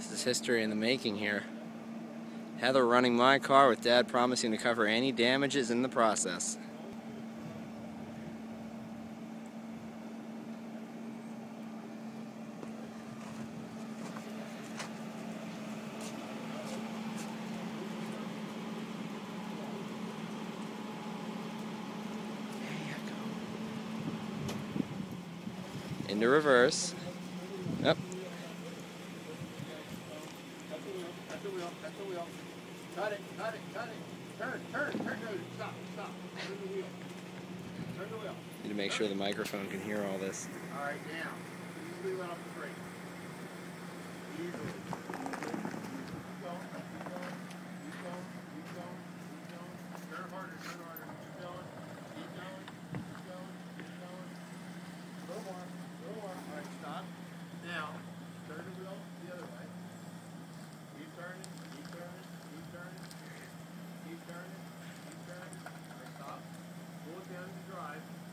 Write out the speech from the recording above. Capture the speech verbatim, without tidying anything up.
This is history in the making here. Heather running my car with Dad promising to cover any damages in the process. Into reverse. Yep. That's the wheel, that's the wheel. Cut it, cut it, cut it. Turn, turn, turn, no, stop, stop. Turn the wheel. Turn the wheel. Need to make sure the microphone can hear all this. Alright, now. Easily let off the brake. Easily. Keep going, keep going, keep going, keep going, keep going. Turn harder, turn harder. Keep going, keep going, keep going, keep going. A little more, a little more. Alright, stop. Now, turn the wheel the other way. Keep turning, keep turning, keep turning, keep turning, keep turning. Alright, stop. Pull it down to drive.